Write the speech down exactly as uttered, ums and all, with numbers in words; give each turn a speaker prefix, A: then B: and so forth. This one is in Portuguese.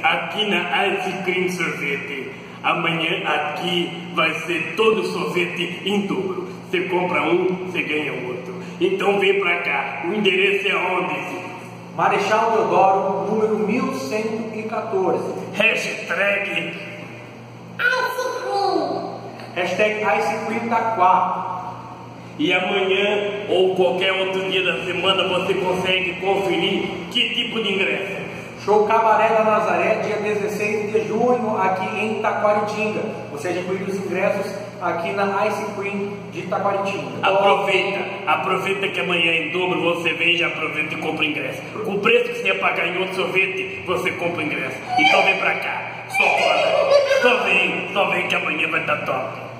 A: aqui na Ice Cream Sorvete. Amanhã aqui vai ser todo sorvete em dobro. Você compra um, você ganha outro. Então vem pra cá. O endereço é onde, filho?
B: Marechal Deodoro, número mil cento e quatorze.
A: Hashtag
C: Ice Cream.
B: Hashtag Ice Cream Taquá.
A: E amanhã ou qualquer outro dia da semana você consegue conferir que tipo de ingresso.
B: Show Cabaré da Nazaré, dia dezesseis de junho, aqui em Taquaritinga. Você adquire os ingressos aqui na Ice Cream de Taquaritinga.
A: Aproveita, aproveita que amanhã em dobro você vem, já aproveita e compra ingresso. Com o preço que você ia pagar em outro sorvete, você compra ingresso. Então vem pra cá, só foda. Só vem, só vem que amanhã vai estar top.